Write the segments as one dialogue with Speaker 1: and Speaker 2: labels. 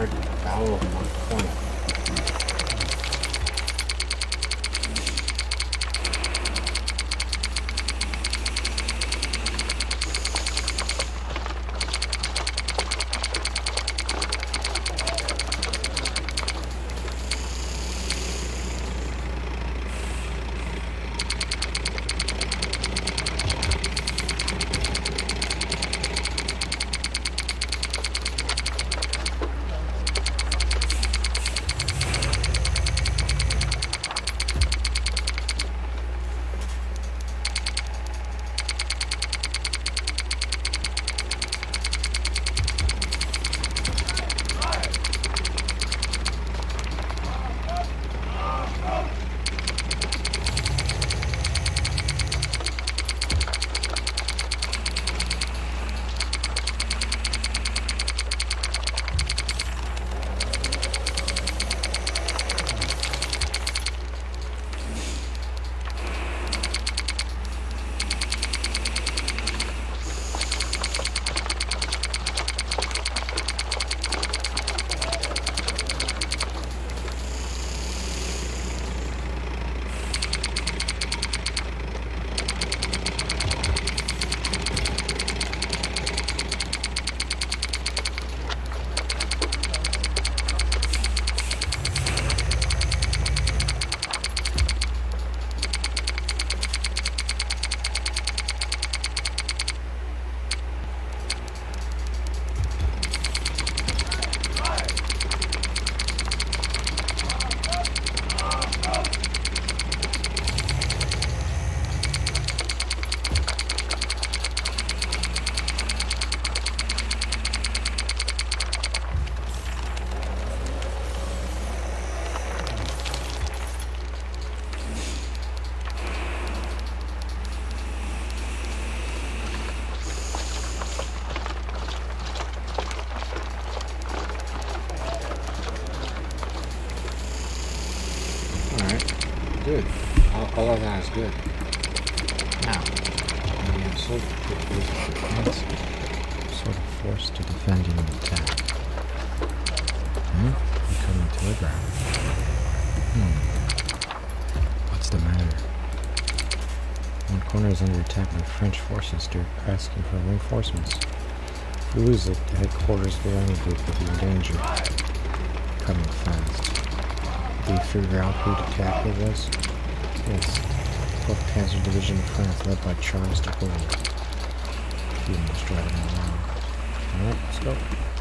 Speaker 1: heard the Battle of Marcona. Good. All of that is good. Now, when you have sort of forced to defend an attack. You're coming to the ground. What's the matter? One corner is under attack by French forces. They're asking for reinforcements. If we lose it, the headquarters of the army group will be in danger. Coming fast. Did you figure out who the attacker was? Yes. 12th Panzer Division of France, led by Charles de Gaulle. He was driving around. Alright, let's go.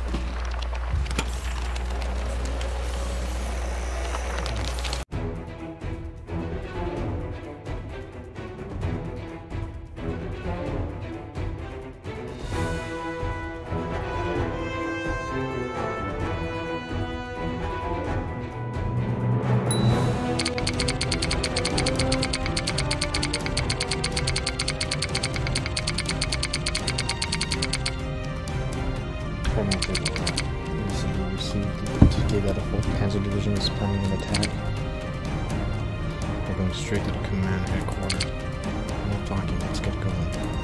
Speaker 1: That a 4th Panzer Division is planning an attack. We're going straight to the command headquarters. No talking, let's get going.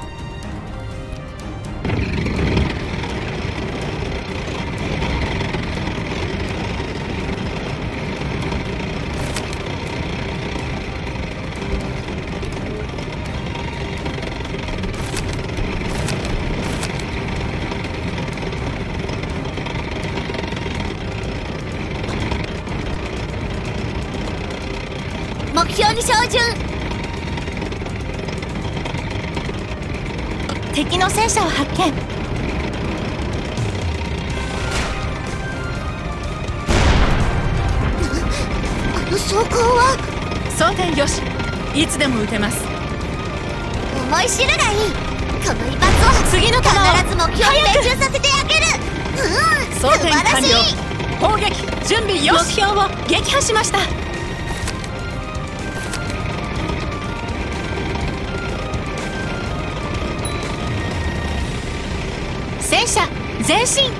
Speaker 2: 敵の戦車を発見。あの装甲は
Speaker 3: 装填よし、いつでも撃てます。
Speaker 2: 思い知るがいい。この一発を
Speaker 3: 次の弾を
Speaker 2: 必ず目標に命中させてあげる。
Speaker 3: 装填
Speaker 2: 素晴ら
Speaker 3: 完
Speaker 2: しい。
Speaker 3: 了。砲撃準備よし。目標を撃破しました。戦車前進。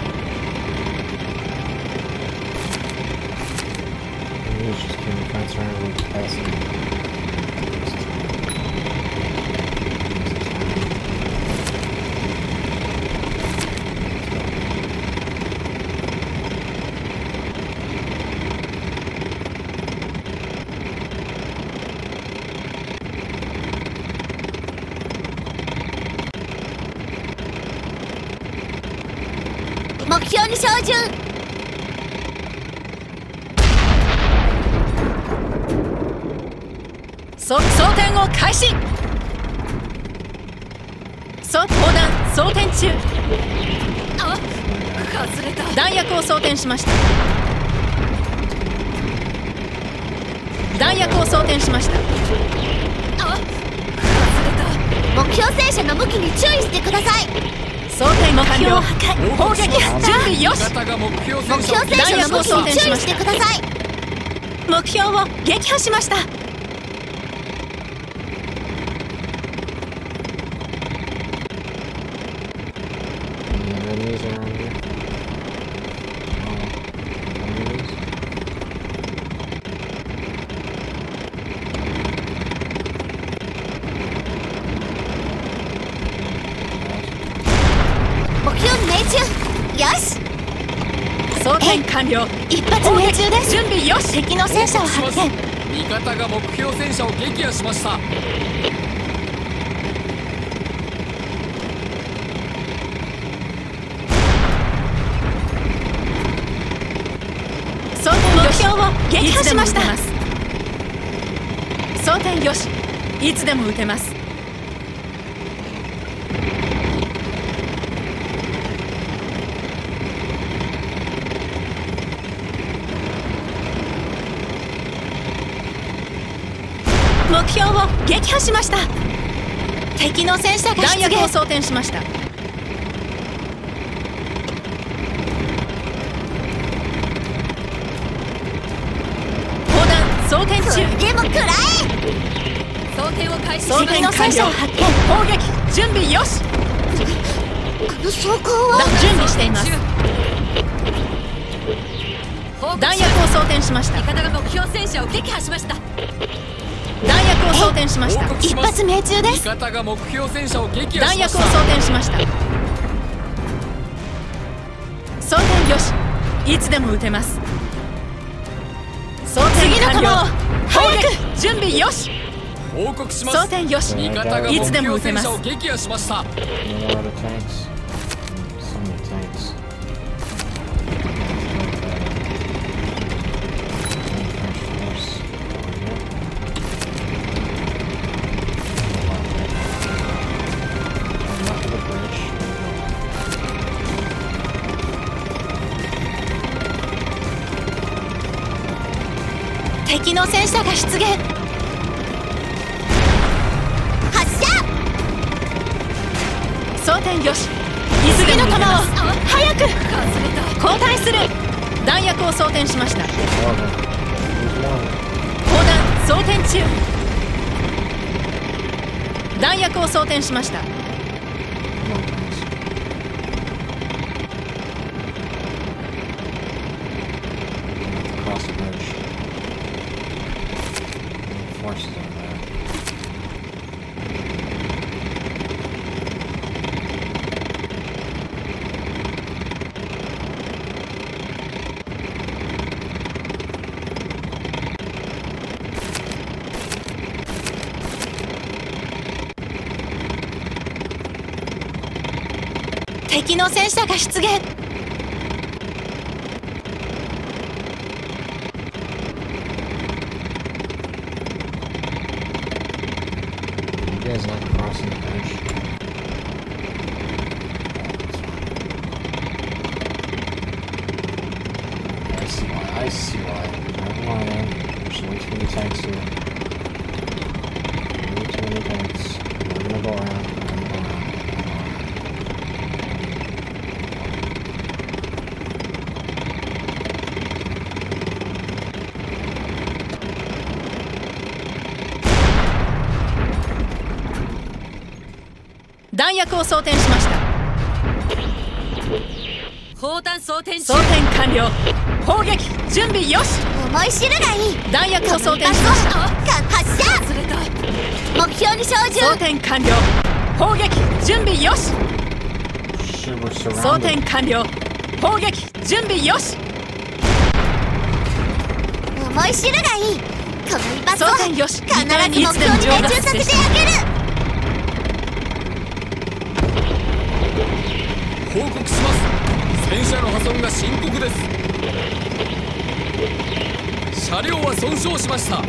Speaker 2: に照準。
Speaker 3: 装填を開始。砲弾装填中。あ、外れた。弾薬を装填しました。弾薬を装填しました。あ、外れた。
Speaker 2: 目標戦車の向きに注意してください。
Speaker 3: 装填完了。砲撃準備よし。
Speaker 2: 目標戦車の向きに注意してください。
Speaker 3: 目標を撃破しました。
Speaker 2: よし、
Speaker 3: 装填完了。
Speaker 2: 一発命中です。
Speaker 3: 準備よし。
Speaker 2: 敵の戦車を発見。
Speaker 4: 味方が目標戦車を撃破しました。
Speaker 3: 装填目標を撃破しました。装填よし。いつでも撃てます。目標を撃破しました。敵の戦車が出現。弾薬を装填しました。砲弾装填中。
Speaker 2: でも食らえ。
Speaker 3: 装填を開始。
Speaker 2: 敵の戦車を発見。
Speaker 3: 砲撃準備よし。
Speaker 2: あの装甲は
Speaker 3: 準備しています。弾薬を装填しました。
Speaker 5: 味方が目標戦車を撃破しました。
Speaker 3: 弾薬を装填しました。
Speaker 2: 一発命中です。
Speaker 4: 味方が目標戦車を撃破
Speaker 3: 弾
Speaker 4: しました。
Speaker 3: 薬を装填しました。装填よし。いつでも撃てます。装填完了。砲撃準備よし。
Speaker 4: 報告します。
Speaker 3: 装填よし。
Speaker 4: 味方が目
Speaker 3: いつでも
Speaker 4: 標戦
Speaker 3: 撃てます。
Speaker 4: 車を撃破しました。
Speaker 2: 敵の戦車が出現。発射。
Speaker 3: 装填よし。次の弾を早く交代する。弾薬を装填しました。砲弾装填中。弾薬を装填しました。
Speaker 2: 敵の戦車が出現。弾薬を装填しました。
Speaker 5: 砲弾装填
Speaker 3: 装填完了。砲撃準備よし。
Speaker 2: 思い知るがいい。
Speaker 3: 弾薬を装填しました。
Speaker 2: 発射。目標に照準。
Speaker 3: 装填完了。砲撃準備よし。装填完了。砲撃準備よし。
Speaker 2: 思い知るがいい。この一発を
Speaker 3: 装填よし。
Speaker 2: 必ず目標に命中させてあげる。
Speaker 4: 報告します。 戦車の破損が深刻です。車両は損傷しました。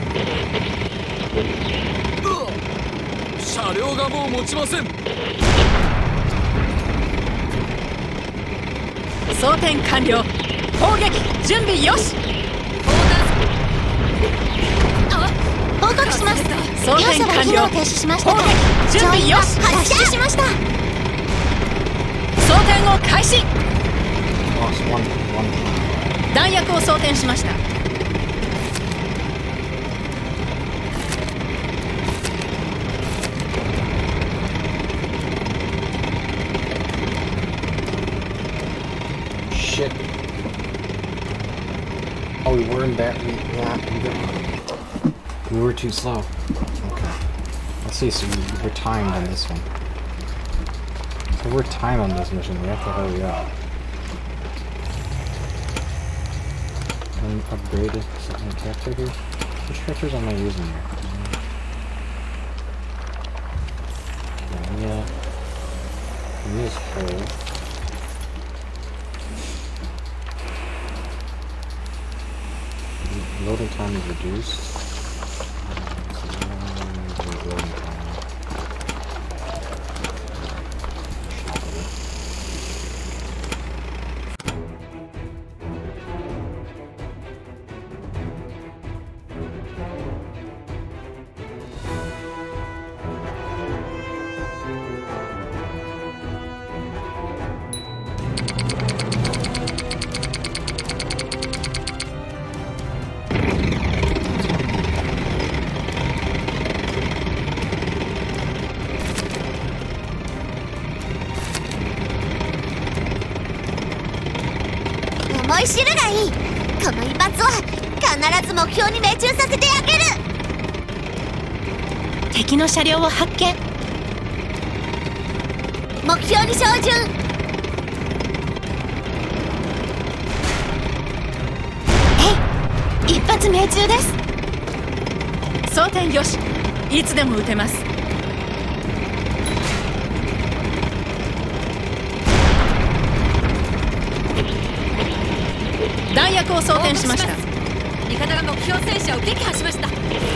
Speaker 4: 車両がもう持ちません。
Speaker 3: 装填完了。砲撃準備よし。
Speaker 2: 報告します。
Speaker 3: 装填
Speaker 2: 両者は
Speaker 3: 完了。
Speaker 2: 機能停止しました
Speaker 3: 砲
Speaker 2: が
Speaker 3: 撃準備よし。
Speaker 2: 発射しました。
Speaker 3: 装填を開始。
Speaker 1: Lost one.
Speaker 3: 弾薬を装填しました。
Speaker 1: Shit. Oh, we were in that. We were too slow. Okay. Let's see. So we're timed on this one. So we're timed on this mission. We have to hurry up. Upgraded something character here. Which characters am I using here? Mia's whole. Loading time is reduced. Loading time.
Speaker 2: 思い知るがいい。この一発は必ず目標に命中させてあげる。
Speaker 3: 敵の車両を発見。
Speaker 2: 目標に照準。
Speaker 3: 一発命中です。装填よし。いつでも撃てます。弾薬を装填しました。
Speaker 5: 味方が目標戦車を撃破しました。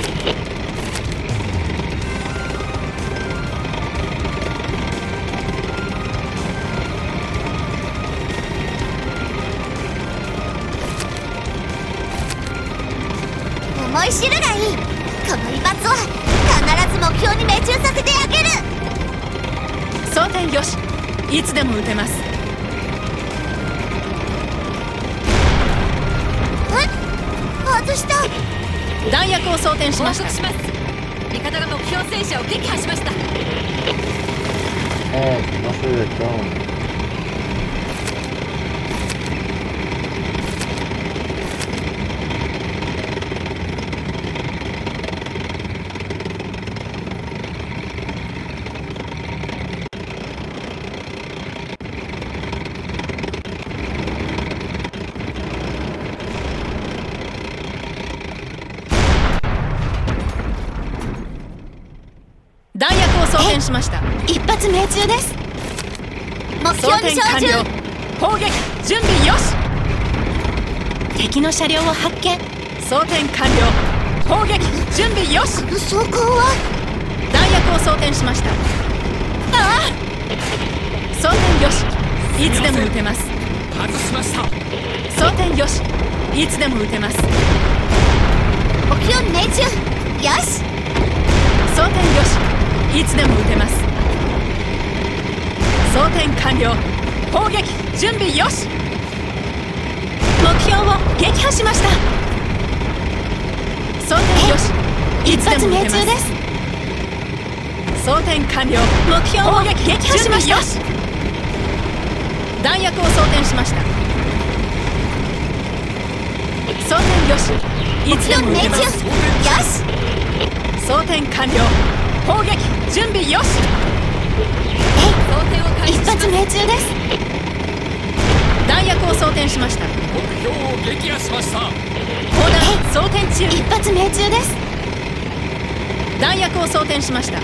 Speaker 2: 思い知るがいい。この一発は必ず目標に命中させてあげる。
Speaker 3: 装填よし。いつでも撃てます。
Speaker 2: 外した。
Speaker 3: 弾薬を装填し
Speaker 5: 報
Speaker 3: ました。
Speaker 5: 告します。味方が目標戦車を撃破しました。
Speaker 1: Hey, watch where you're going.
Speaker 3: 弾薬を装填しました。
Speaker 2: 一発命中です。目
Speaker 3: 装
Speaker 2: 標に照
Speaker 3: 填完了。
Speaker 2: 準。
Speaker 3: 砲撃準備よし。敵の車両を発見。装填完了。砲撃準備よし。
Speaker 2: 走行は
Speaker 3: 弾薬を装填しました。ああ、装填よし。いつでも撃てます。
Speaker 4: 外しました。
Speaker 3: 装填よし。いつでも撃てます。
Speaker 2: 目標に命中。よし。
Speaker 3: 装填よし。いつでも撃てます。装填完了。砲撃準備よし。目標を撃破しました。装填よし。いつでも撃てます。
Speaker 2: 一発命中です。
Speaker 3: 装填完了。目標を撃破しました。弾薬を装填しました。装填よし。いつでも撃てます。
Speaker 2: よし。
Speaker 3: 装填完了。砲撃準備よし。
Speaker 5: 装填を開始します。
Speaker 2: 一発命中です。
Speaker 3: 弾薬を装填しました。
Speaker 4: 目標を撃破しました。
Speaker 3: 砲弾装填中。
Speaker 2: 一発命中です。
Speaker 3: 弾薬を装填しました。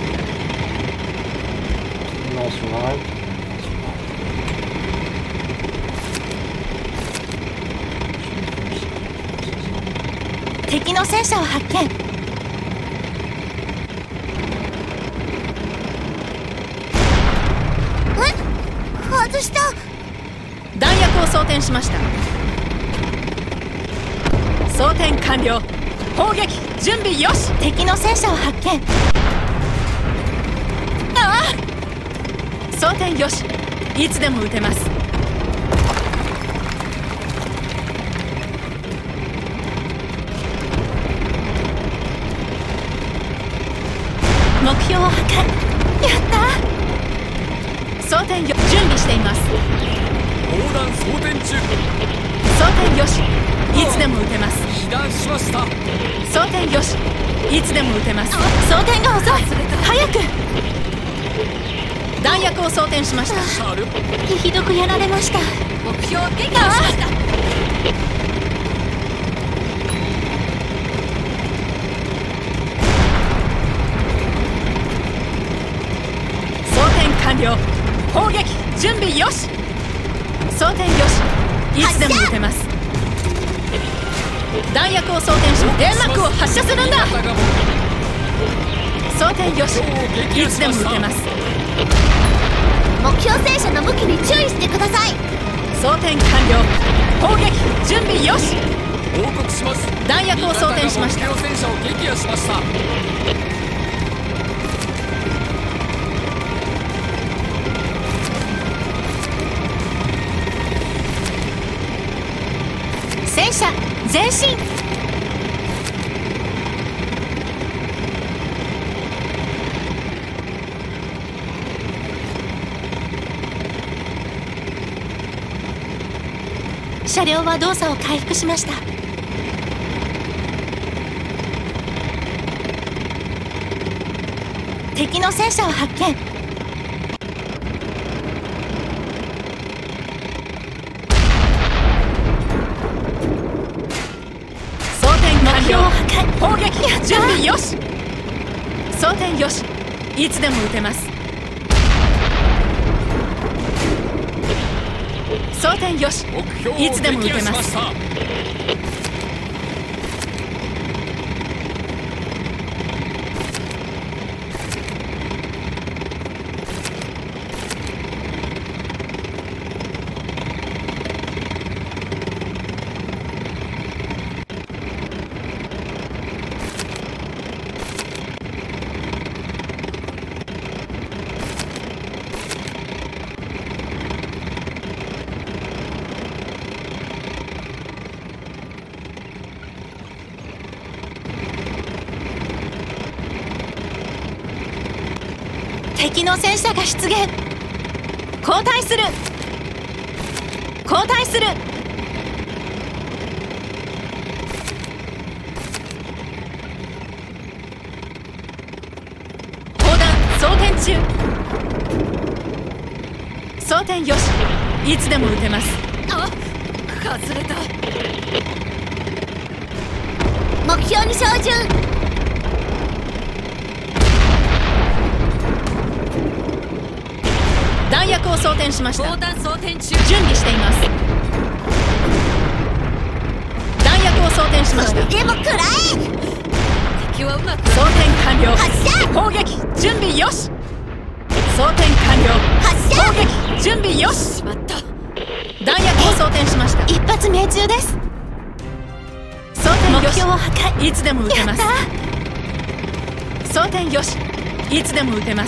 Speaker 1: No survive.
Speaker 3: 敵の戦車を発見。
Speaker 2: 外した。
Speaker 3: 弾薬を装填しました。装填完了。砲撃準備よし。敵の戦車を発見。ああ、装填よし。いつでも撃てます。目標を破壊。やった。装填よ準備しています。
Speaker 4: 砲弾装填中。
Speaker 3: 装填よし。いつでも撃てます。
Speaker 4: 被弾しました。
Speaker 3: 装填よし。いつでも撃てます。装填が遅い。早く。弾薬を装填しました。
Speaker 4: 車両
Speaker 2: ひどくやられました。
Speaker 5: 目標を撃破しました。
Speaker 3: 装填完了。砲撃準備よし。装填よし。いつでも撃てます。弾薬を装填し、煙幕を発射するんだ。装填よし。いつでも撃てます。
Speaker 2: 目標戦車の向きに注意してください。
Speaker 3: 装填完了。砲撃準備よし。
Speaker 4: 報告します。
Speaker 3: 弾薬を装填しました。
Speaker 4: 目標戦車を撃破しました。
Speaker 3: 戦車前進。車両は動作を回復しました。敵の戦車を発見。装填完了。砲撃準備よし。装填よし。いつでも撃てます。装填よし。
Speaker 4: 目標を
Speaker 3: いつでも撃てます。
Speaker 4: 撃破しました。
Speaker 3: 敵の戦車が出現。交代する。交代する。砲弾装填中。装填よし。いつでも撃てます。
Speaker 5: あ、外れた。
Speaker 2: 目標に照準。
Speaker 3: 弾薬を装填しました。
Speaker 5: 砲弾装填中。
Speaker 3: 準備しています。弾薬を装填しました。
Speaker 2: でも食らえ。
Speaker 5: 敵はうまく
Speaker 3: 装填完了。
Speaker 2: 発射。
Speaker 3: 砲撃準備よし。装填完了。
Speaker 2: 発射。
Speaker 3: 砲撃準備よし。
Speaker 5: しまった。
Speaker 3: 弾薬を装填しました。一発命中です。装填よし。目標を破壊。いつでも撃てます。装填よし。いつでも撃てます。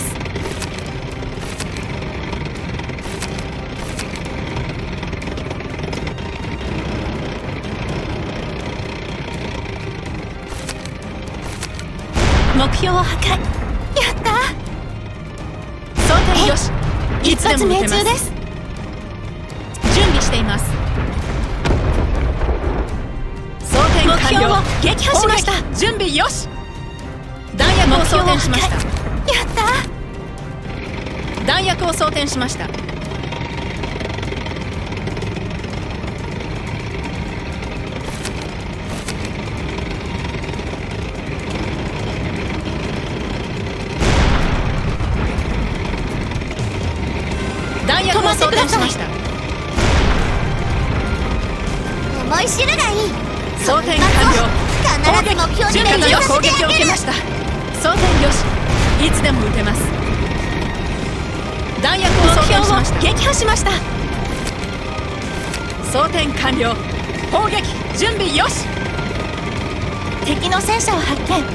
Speaker 3: 目標を破壊。やったー。装填よし。いつでも撃てます。一発命中です。準備しています。装填完了。目標を撃破しました。準備よし。弾薬を装填しました。やったー。弾薬を装填しました。弾薬を装填しました。
Speaker 2: 思い知るがいい。
Speaker 3: 装填完了。
Speaker 2: 必ず目標に命中さ
Speaker 3: 攻
Speaker 2: せてあげる。
Speaker 3: 撃を受けました。装填よし、いつでも撃てます。弾薬を装填しました。撃破しました。装填完了。砲撃準備よし。敵の戦車を発見。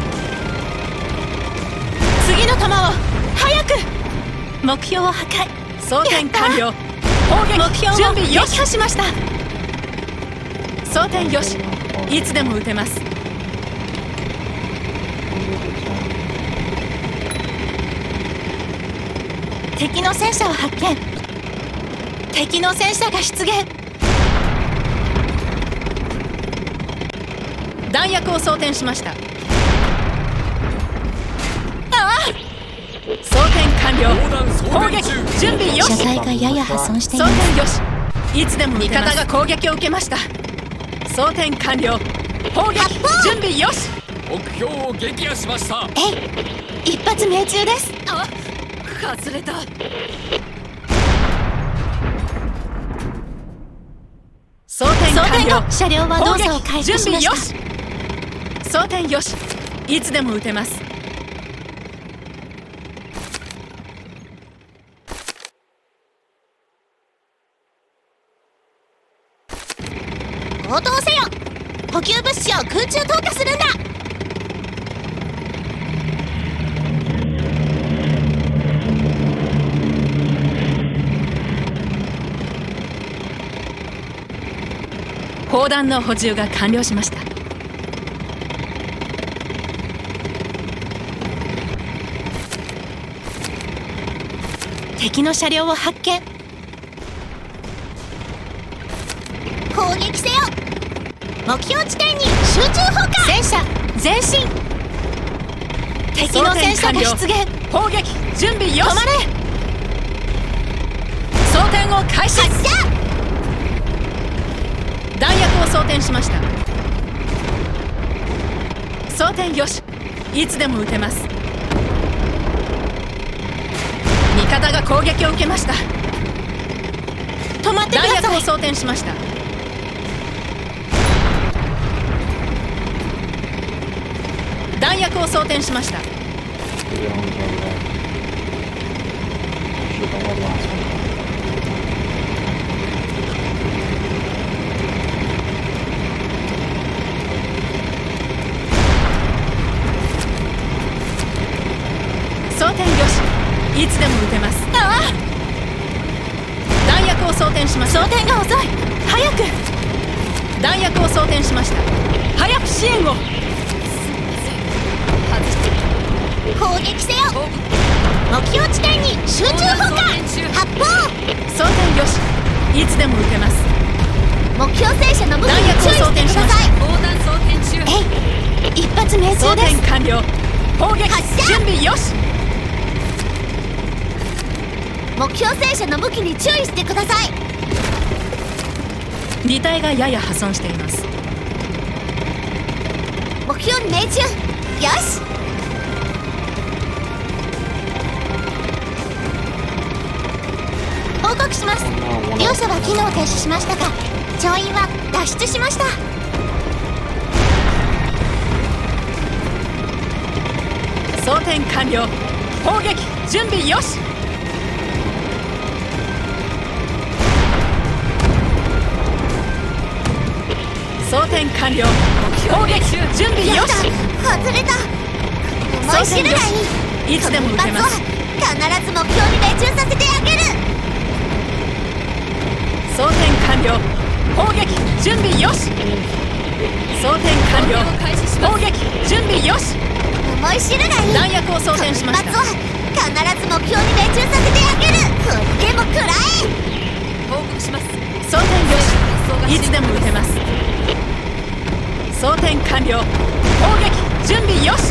Speaker 3: 次の弾を早く。目標を破壊。装填完了。砲撃目標準備よし。撃破しました。装填よし、いつでも撃てます。敵の戦車を発見。敵の戦車が出現。弾薬を装填しました。装填完了。砲撃準備よし。
Speaker 2: 車体がやや破損してい
Speaker 3: 装
Speaker 2: ます。
Speaker 3: 填よし、いつでも味方が攻撃を受けました。装填完了。砲撃準備よし。
Speaker 4: 目標を撃破しました。
Speaker 2: 一発命中です。
Speaker 5: あ、外れた。
Speaker 3: 装填完了。
Speaker 2: 車両は動作を開始しました。
Speaker 3: 準備よし。装填よし、いつでも撃てます。
Speaker 2: 応答せよ。補給物資を空中投下するんだ。
Speaker 3: 砲弾の補充が完了しました。敵の車両を発見。
Speaker 2: 攻撃せよ。目標地点に集中砲火。
Speaker 3: 戦車前進。敵の戦車が出現。砲撃準備よし。止まれ。装填を開始。
Speaker 2: 発射。
Speaker 3: 弾薬を装填しました。装填よし、いつでも撃てます。味方が攻撃を受けました。
Speaker 2: 止まってください。
Speaker 3: 弾薬を装填しました。弾薬を装填しました。装填よし、いつでも撃てます。弾薬を装填しました。
Speaker 2: 装填が遅い。早く。
Speaker 3: 弾薬を装填しました。早く支援を。
Speaker 2: 攻撃せよ。目標地点に集中砲火。発砲。
Speaker 3: 装填よし、いつでも撃てます。
Speaker 2: 目標戦車の向きに注意してください。
Speaker 5: 砲弾装填中。
Speaker 2: 一発命
Speaker 3: 装
Speaker 2: 中です。
Speaker 3: 填完了。砲撃
Speaker 2: 発射
Speaker 3: 準備よし。
Speaker 2: 目標戦車の向きに注意してください。
Speaker 3: 2体がやや破損しています。
Speaker 2: 目標に命中。よし。報告します。両者は機能停止しましたが、乗員は脱出しました。
Speaker 3: 装填完了。砲撃準備よし。装填完了。砲撃準備よし。
Speaker 2: 外れた。思い知るがいい。
Speaker 3: いつでも撃てます。
Speaker 2: 必ず目標に命中させてあげる。
Speaker 3: 装填完了。砲撃準備よし。装填完了。砲撃準備よし。
Speaker 2: 思い知るがいい。
Speaker 3: 弾薬を装填しました。
Speaker 2: 一発は必ず目標に命中させてあげる。これでも食らえ。
Speaker 5: 報告します。
Speaker 3: 装填よし、いつでも撃てます。装填完了。砲撃準備よし。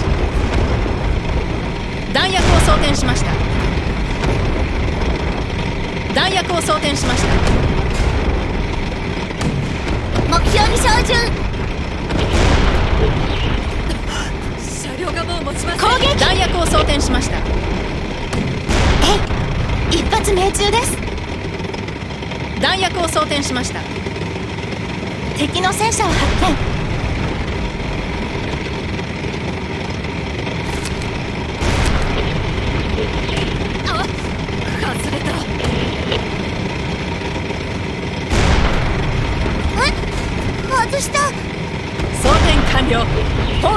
Speaker 3: 弾薬を装填しました。弾薬を装填しました。
Speaker 2: 目標に照準。
Speaker 5: 車両がもう持ちません。
Speaker 2: 攻撃。
Speaker 3: 弾薬を装填しました。
Speaker 2: 一発命中です。
Speaker 3: 弾薬を装填しました。
Speaker 2: 敵の戦車を発見。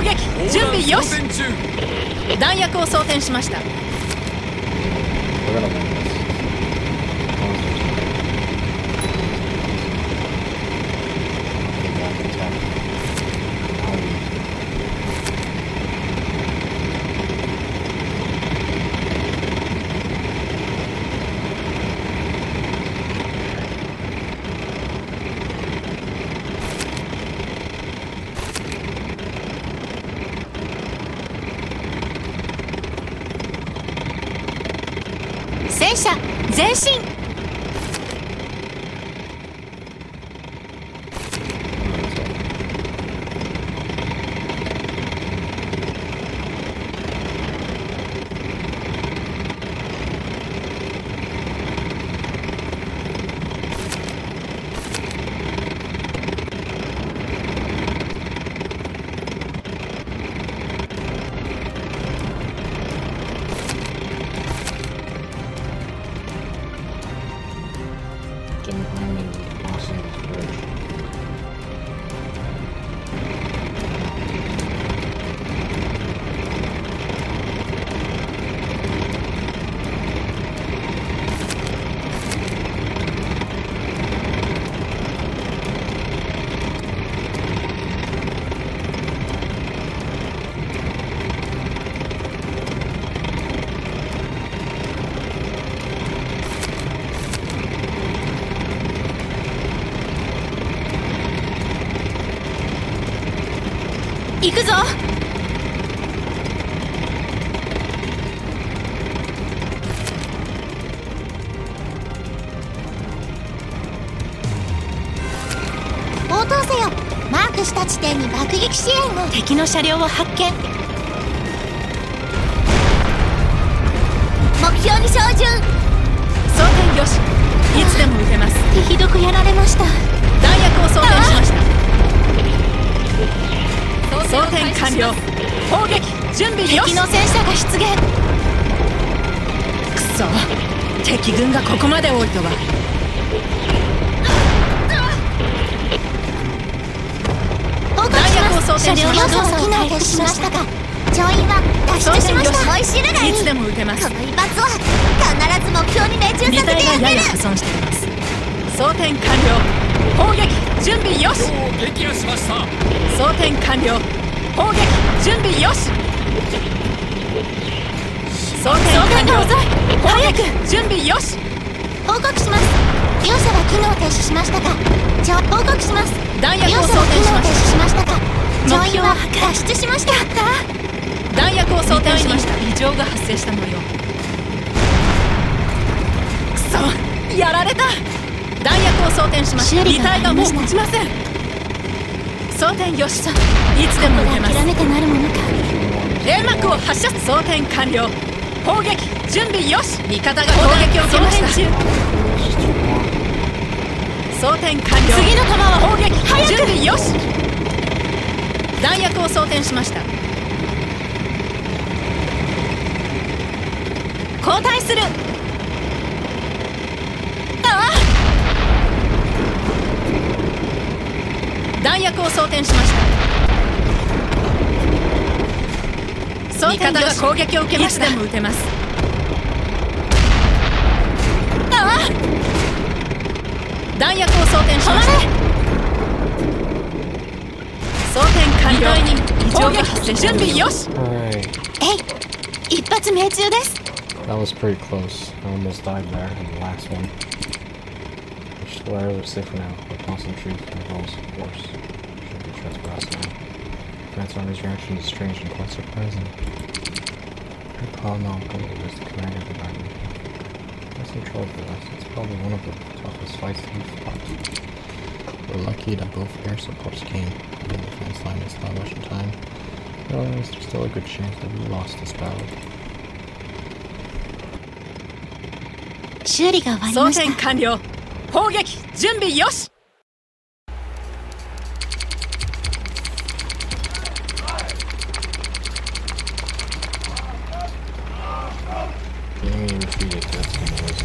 Speaker 3: 撃準備よし。
Speaker 4: 装填中。
Speaker 3: 弾薬を装填しました。
Speaker 1: We're gonna win this. Attack.
Speaker 2: 戦車前進。行くぞ。応答せよ。マークした地点に爆撃支援を。敵の車両を発見。目標に照準。
Speaker 3: 装填よし。いつでも撃てます。
Speaker 2: ひどくやられました。
Speaker 3: 弾薬を装填しました。装填完了。砲撃準備よし。
Speaker 2: 敵の戦車が出現。
Speaker 3: くそ、敵軍がここまで多いとは。
Speaker 2: 弾薬を装填しました。車両動作を回復しましたが、乗員は脱出しました。追い知るがいい。
Speaker 3: いつでも撃てます。
Speaker 2: この一発は必ず目標に命中させて
Speaker 3: 2体が
Speaker 2: やる。
Speaker 3: やや破損しています。装填完了。砲撃準備よし。
Speaker 4: 撃破しました。
Speaker 3: 装填完了。砲撃準備よし。装填完了。砲撃準備よし。
Speaker 2: 報告します。両者は機能停止しましたが、報告します。
Speaker 3: 弾薬を
Speaker 2: 両者
Speaker 3: 装填しま
Speaker 2: は機能停止し
Speaker 3: し
Speaker 2: ましたが、乗員は
Speaker 3: 目標
Speaker 2: 脱出しました。
Speaker 3: た。弾薬を装填しました。異常が発生した模様。くそ、やられた。弾薬を装填しました。
Speaker 2: 修理
Speaker 3: 遺体がもう
Speaker 2: が終わりました
Speaker 3: 持ちません。装填よし。いつでも撃てます。
Speaker 2: 諦めてなるものか。
Speaker 3: 煙幕を発射。装填完了。砲撃準備よし。味方が攻撃を受けました。装填完了。次の弾は砲撃準備よし。弾薬を装填しました。交代する。弾薬を装填しました。味方が攻撃を受けました。いつでも撃てます。弾薬を装填しました。装填完了。異常が発生。準備よし。
Speaker 2: 一発命中です。
Speaker 1: That was pretty close. I almost died there in the last one. Which is what I would say for now. The constant truth involves force. Should be trust for us now. France Army's reaction is strange and quite surprising. Paul Malcolm was the commander of the army. That's no trouble for us. It's probably one of the toughest fights that we've fought. We're lucky that both air supports came. The defense line is established in time. There's still a good chance that we lost this battle.
Speaker 2: 修理が終わり
Speaker 3: 装
Speaker 2: ました。
Speaker 3: 填完了。砲撃準備よし。
Speaker 1: The enemy retreated, that's the noise.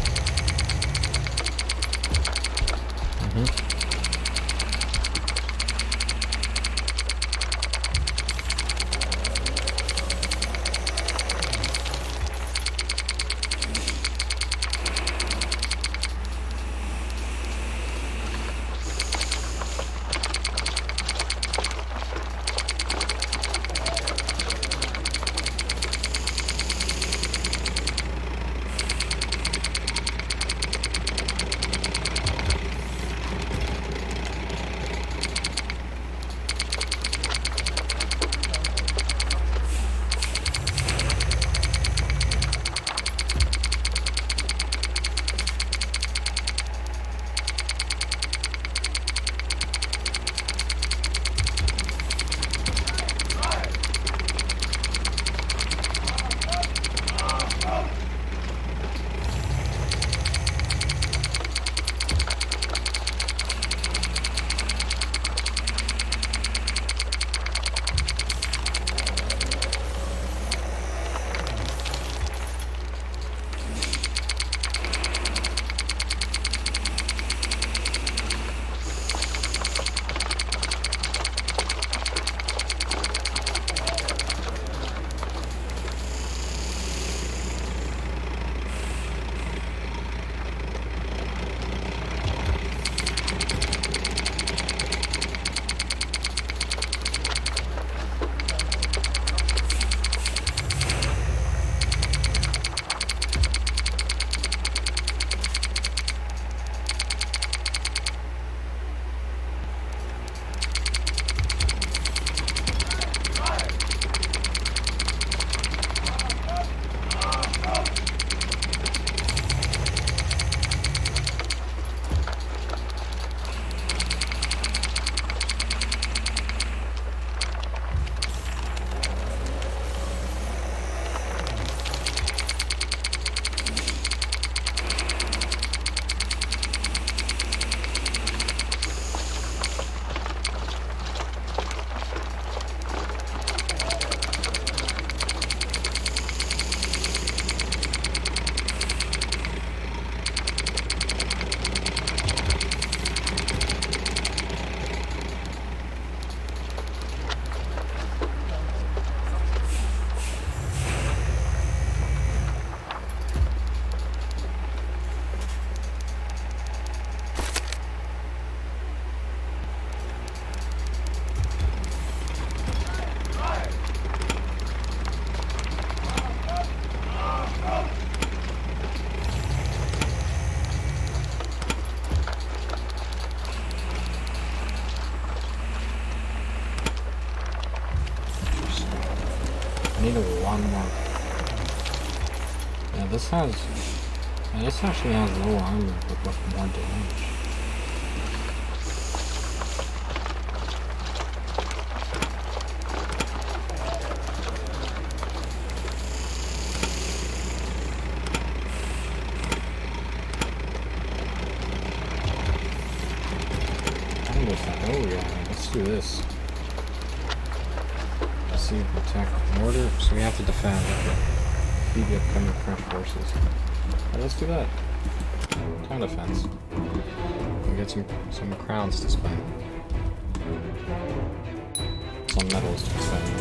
Speaker 1: need one more. Yeah, this actually has low armor, but with more damage. Oh yeah, let's do this. Let's see, attack mortar, so we have to defend defeat the upcoming French forces. Right, let's do that. Town defense. We get some crowns to spend. Some medals to spend.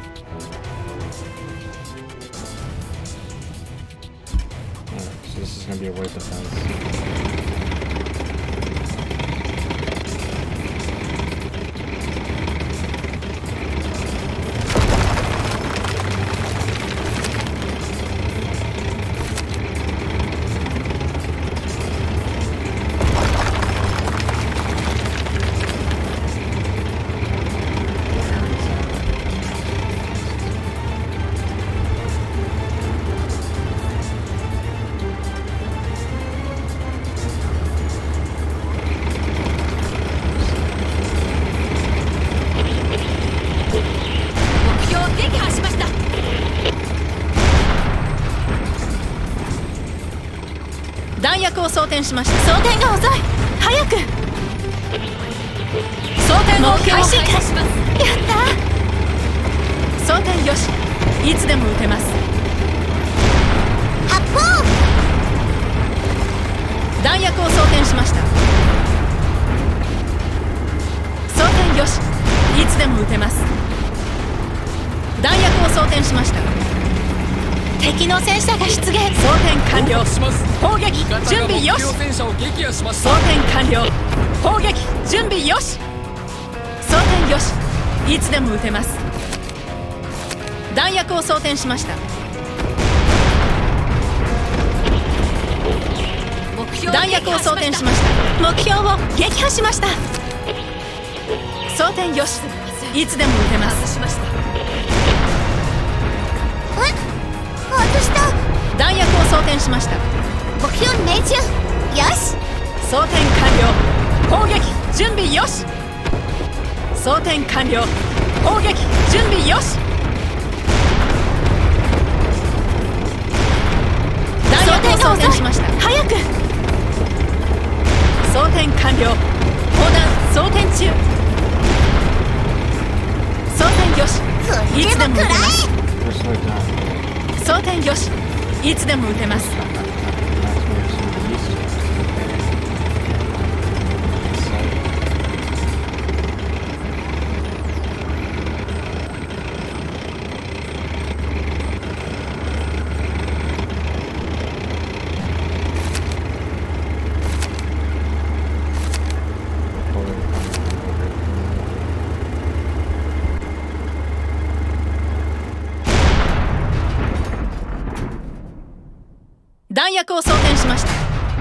Speaker 1: Alright, so this is gonna be a wave defense.
Speaker 3: 弾薬を装填しました。装填が遅い。早く装填を開始。やった装填よし。いつでも撃てます。
Speaker 2: 発砲。
Speaker 3: 弾薬を装填しました。装填よし。いつでも撃てます。弾薬を装填しました。敵の戦車が出現。装填完了。砲撃準備よし。装填完了。砲撃準備よし。装填よし。いつでも撃てます。弾薬を装填しました。弾薬を装填しました。目標を撃破しました。装填よし。いつでも撃てます。
Speaker 2: 外した。
Speaker 3: 弾薬を装填しました。
Speaker 2: 目標に命中。よし。
Speaker 3: 装填完了。砲撃準備よし。装填完了。砲撃準備よし。弾薬を装填しました。早く装填完了。砲弾装填中。装填よし。いつでも撃てます。装填よし。いつでも撃てます。弾薬を装填しました。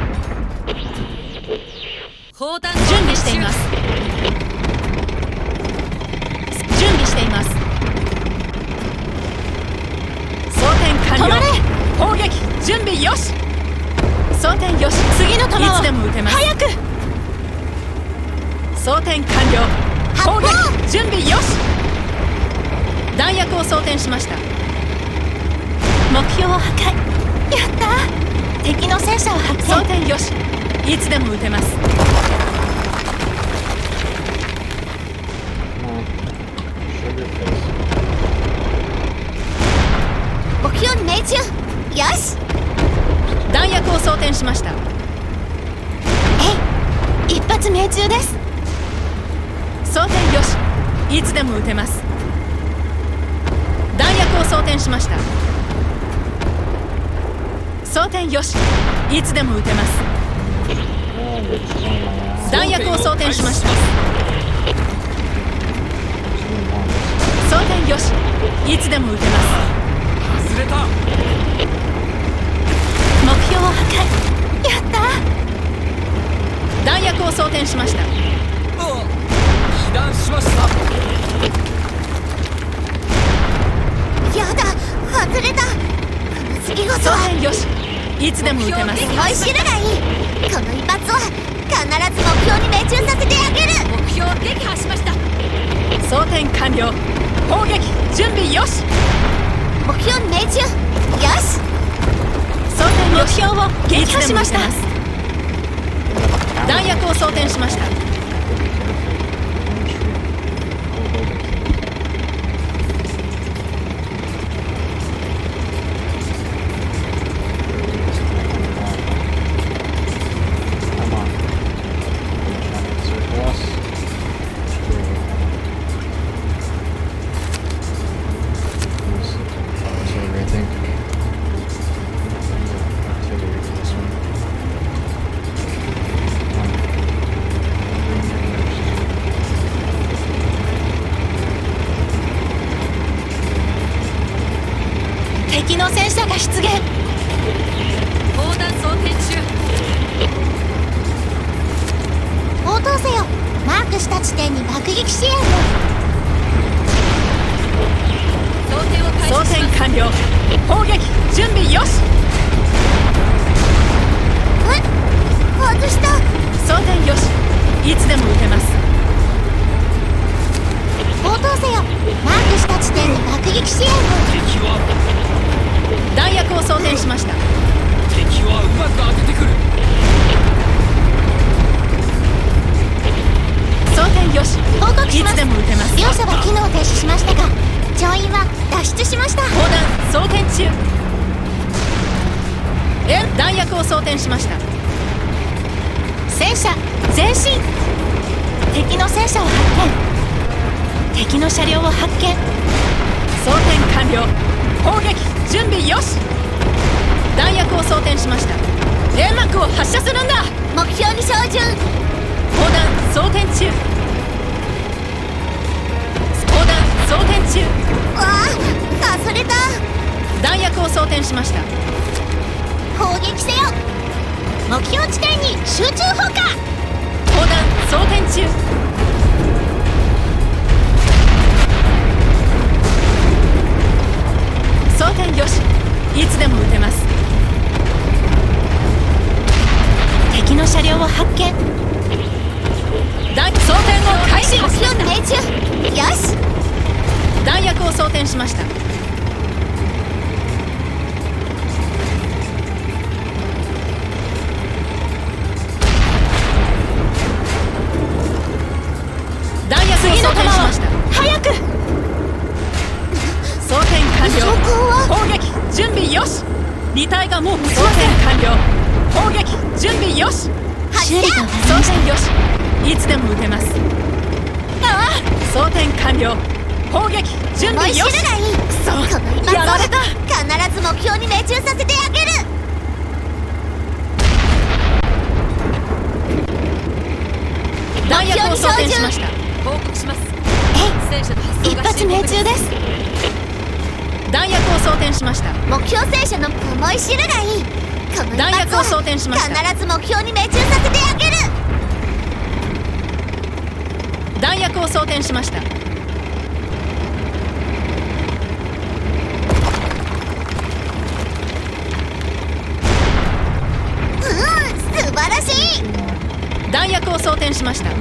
Speaker 3: 準備しています。準備しています。装填完了。砲撃準備よし。装填よし。次の弾をいつでも撃てます。早く装填完了。砲撃準備よし。弾薬を装填しました。目標を破壊。やったー。敵の戦車を発見。装填よし。いつでも撃てます。
Speaker 2: 目標に命中。よし。
Speaker 3: 弾薬を装填しました。
Speaker 2: 一発命中です。
Speaker 3: 装填よし。いつでも撃てます。弾薬を装填しました。装填よし。いつでも撃てます。弾薬を装填しました。装填よし。いつでも撃てます。
Speaker 4: 外れた。
Speaker 3: 目標を破壊。やったー。弾薬を装填しました。
Speaker 4: 被弾しました。
Speaker 2: やだ。 次こそは
Speaker 3: 装填よし。いつでも撃てます。
Speaker 2: 思い知るがいい。この一発は必ず目標に命中させてあげる。
Speaker 5: 目標撃破しました。
Speaker 3: 装填完了。砲撃準備よし。
Speaker 2: 目標に命中。よし。
Speaker 3: 装填目標を撃破しました。弾薬を装填しました。敵の戦車が出現。
Speaker 5: 砲弾装填中。
Speaker 2: 応答せよ。マークした地点に爆撃支援を。
Speaker 5: 装填を開
Speaker 3: 装
Speaker 5: 始します。
Speaker 3: 填完了。砲撃準備よし。
Speaker 2: 外した。
Speaker 3: 装填よし。いつでも撃てます。
Speaker 2: 応答せよ。マークした地点に爆撃支援を。
Speaker 4: 敵は
Speaker 3: 弾薬を装填しました。
Speaker 4: 敵はうまく当ててくる。
Speaker 3: 装填よし。
Speaker 2: 報告します。
Speaker 3: いつでも撃てます。
Speaker 2: 両者は機能停止しましたが乗員は脱出しました。
Speaker 3: 砲弾装填中。弾薬を装填しました。戦車前進。敵の戦車を発見。敵の車両を発見。装填完了。砲撃準備よし。弾薬を装填しました。煙幕を発射するんだ。
Speaker 2: 目標に照準。
Speaker 3: 砲弾装填中。砲弾装填中。
Speaker 2: わあ、外れた。
Speaker 3: 弾薬を装填しました。
Speaker 2: 砲撃せよ。目標地点に集中砲火。
Speaker 3: 砲弾装填中。装填よし。いつでも撃てます。敵の車両を発見。装填を開始。
Speaker 2: 目標に命中。よし。
Speaker 3: 弾薬を装填しました。弾薬を装填しました。早く。装填完了。砲撃準備よし。2体がもう装填完了。砲撃準備よし。
Speaker 2: 発射。
Speaker 3: 装填よし。いつでも撃てます。装填完了。砲撃準備
Speaker 2: 思い知
Speaker 3: よし。
Speaker 2: るがいい。
Speaker 3: くそ
Speaker 2: この一発は
Speaker 3: やられた。
Speaker 2: 必ず目標に命中させてあげる。
Speaker 3: 弾薬を装填しました。
Speaker 5: 報告します。
Speaker 2: え
Speaker 5: 戦車の発
Speaker 2: い、
Speaker 5: 動が
Speaker 2: 一発命中です。
Speaker 3: 弾薬を装填しました。
Speaker 2: 目標戦車の思い知るがいい。この一
Speaker 3: 弾薬を装
Speaker 2: 発は
Speaker 3: 填しました。
Speaker 2: 必ず目標に命中させてあげる。
Speaker 3: 弾薬を装填しました。
Speaker 2: 素晴らしい。
Speaker 3: 弾薬を装填しました。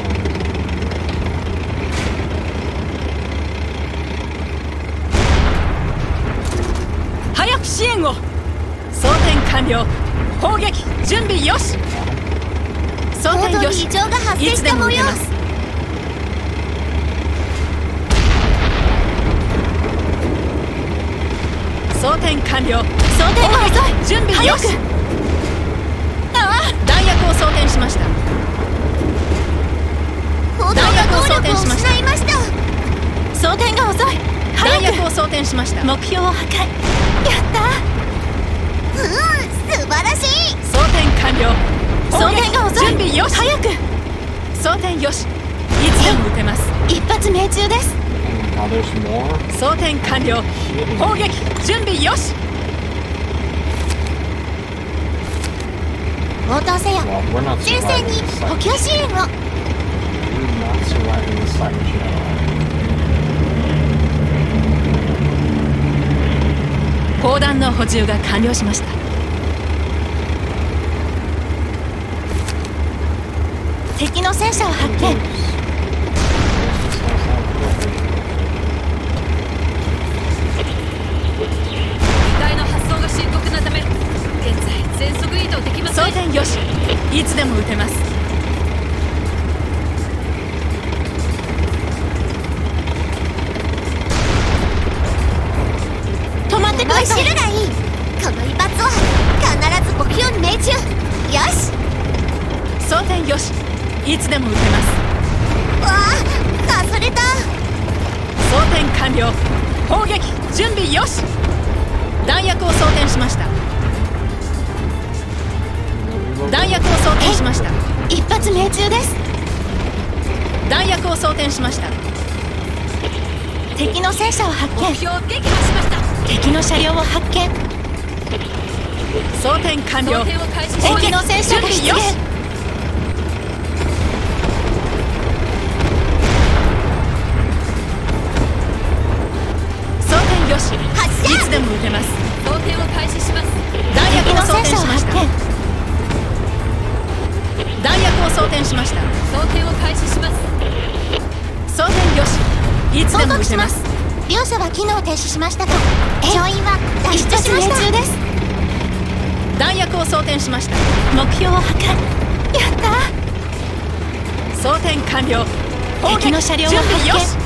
Speaker 3: 早く支援を。装填完了。砲撃準備よし。装
Speaker 2: 高度
Speaker 3: 填よし。
Speaker 2: に異常が発生
Speaker 3: いつで
Speaker 2: した模様。
Speaker 3: も撃てます。装填完了。
Speaker 2: 装填が遅い。
Speaker 3: 準備よし。弾薬を装填しました。
Speaker 2: 行動が能力を失いました。装填が遅い。
Speaker 3: 弾薬を装填しました。目標を破壊。
Speaker 2: やった素晴らしい。
Speaker 3: 装填完了。
Speaker 2: 装填が遅い。
Speaker 3: 準備よし。
Speaker 2: 早く。
Speaker 3: 装填よし。いつでも撃てます。
Speaker 2: 一発命中です。
Speaker 3: 装填完了。砲撃準備よし。
Speaker 2: 応答せよ。前線に補給支援を。
Speaker 3: 砲砲弾の補充が完了しました。敵の戦車を発見。
Speaker 5: 機体の発送が深刻なため現在全速移動できません。
Speaker 3: 装填よし、いつでも撃てます。止まってください。
Speaker 2: 思い知るがいい。この一発は必ず目標に命中。よし。
Speaker 3: 装填よし、いつでも撃てます。
Speaker 2: わあ、外れた。
Speaker 3: 装填完了。砲撃準備よし。弾薬を装填しました。弾薬を装填しました。一発命中です。弾薬を装填しました。敵の戦車を発見。
Speaker 5: 目標を撃破しました。
Speaker 3: 敵の車両を発見。装填完了。
Speaker 5: 装填を開始しました。
Speaker 3: 敵の戦車が出現。装填よし、いつでも撃てます。
Speaker 5: 装填を開始します。
Speaker 3: 弾薬を装填しました。弾薬を装填しました。
Speaker 5: 装填を開始します。
Speaker 3: 装填よし、いつでも撃てます。
Speaker 2: 両者は機能停止しましたが乗員は脱出しました。
Speaker 3: です。弾薬を装填しました。目標を破壊。やったー。装填完了。敵の車両を発見。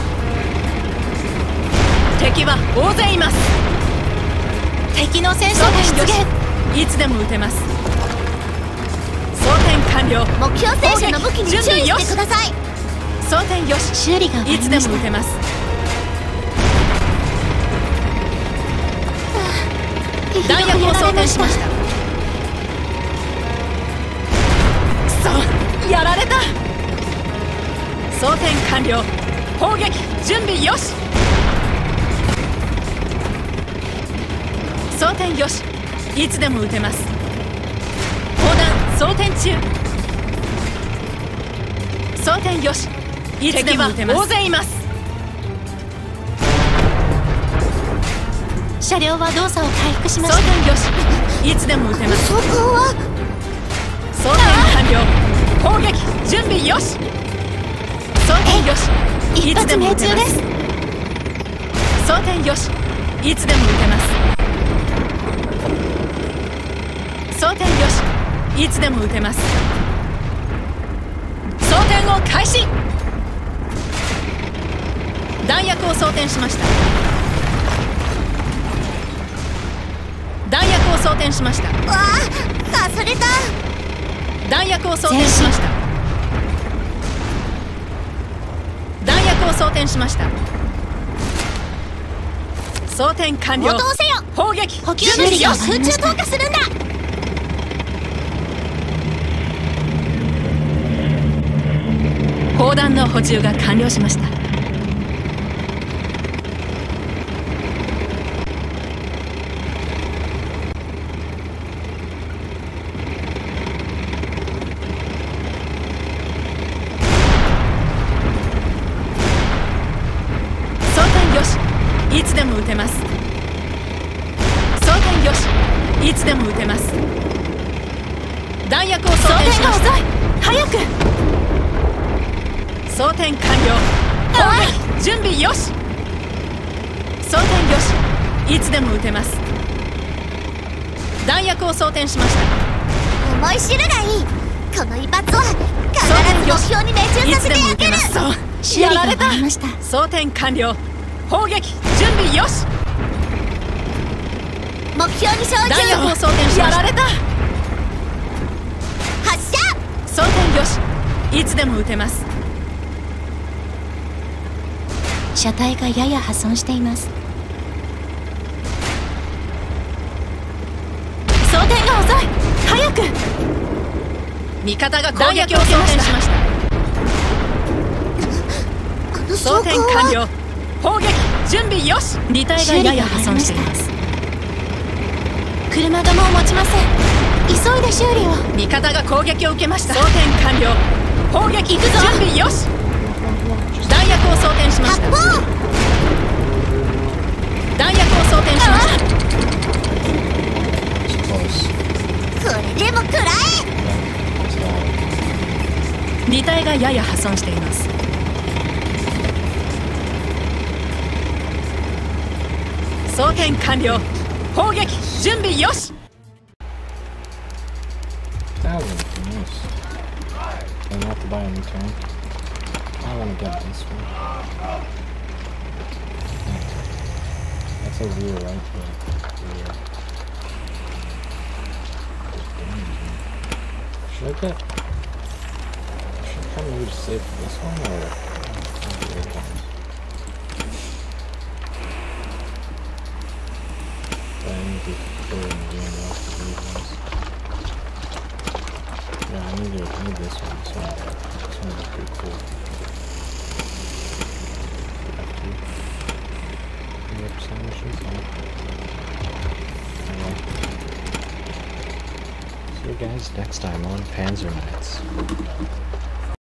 Speaker 3: 敵は大勢います。敵の戦車が出現。いつでも撃てます。装填完了。
Speaker 2: 目標戦車の武器に注意してください。
Speaker 3: 装填よし、
Speaker 2: 修理が終わり
Speaker 3: いつ
Speaker 2: ました。
Speaker 3: でも撃てます。弾薬を装填しました。くそ、やられた。装填完了。砲撃準備よし。装填よし、いつでも撃てます。砲弾装填中。装填よし、いつでも撃てます。大勢います。
Speaker 2: 車両は動作を回復しま
Speaker 3: 装
Speaker 2: した。
Speaker 3: 填よし、いつでも撃てます。
Speaker 2: そこは
Speaker 3: 装填完了。砲撃準備よし。装填よし、いつでも撃てます。装填よし、いつでも撃てます。装填よし、いつでも撃てます。装填を開始。弾薬を装填しました。弾薬を装填しました。
Speaker 2: わあ、外れた。
Speaker 3: 弾薬を装填しました。弾薬を装填しました。装填完了。
Speaker 2: 応答せよ。
Speaker 3: 砲撃
Speaker 2: 補給物資を空中投下するんだ。
Speaker 3: 砲弾の補充が完了しました。装填よし、いつでも撃てます。装填よし、いつでも撃てます。弾薬を装填しました。早く。装填完了。砲撃準備よし。装填よし、いつでも撃てます。弾薬を装填しました。
Speaker 2: 思い知るがいい。この一発は必ず目標に命中させてあげる。
Speaker 3: そう
Speaker 2: 修理が終
Speaker 3: やられた。
Speaker 2: わりました。
Speaker 3: 装填完了。砲撃準備よし。
Speaker 2: 目標に照
Speaker 3: 弾薬を
Speaker 2: 準。
Speaker 3: 装填しました。やられた。
Speaker 2: 発射。
Speaker 3: 装填よし、いつでも撃てます。
Speaker 2: 車体がやや破損しています。
Speaker 3: 装填が遅い。早く。味方が攻撃を受けました。装填完了。砲撃準備よし。離体がやや破損しています。
Speaker 2: 車がもう持ちません。急いで修理を。
Speaker 3: 味方が攻撃を受けました。装填完了。砲撃準備よし。弾薬を装填しました。
Speaker 2: 発砲。
Speaker 3: 弾薬を装填しました。
Speaker 2: でも食らえ。
Speaker 3: 2体がやや破損しています。装填完了。砲撃準備よし。
Speaker 1: That was nice. I don't have to buy a new tank. I want to get this one. That's a rear, right? Yeah. Rear. Should I get... Should I maybe just save for this one, or... I need to put it in the game off the these ones. Yeah, I need this one. This one is pretty cool. See you guys next time on Panzer Knights.